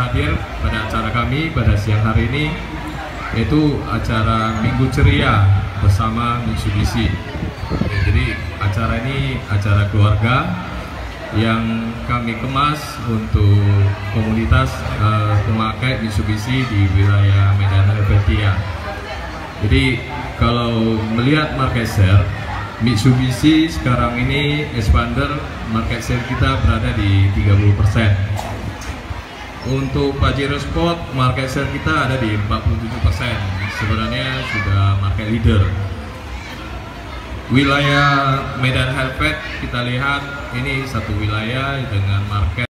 hadir pada acara kami pada siang hari ini, yaitu acara Minggu Ceria bersama Mitsubishi. Jadi acara ini acara keluarga yang kami kemas untuk komunitas pemakai Mitsubishi di wilayah Medan Helvetia. Jadi kalau melihat market share Mitsubishi sekarang ini Expander, market share kita berada di 30%. Untuk Pajero Sport market share kita ada di 47%. Sebenarnya sudah market leader. Wilayah Medan Helvet kita lihat ini satu wilayah dengan market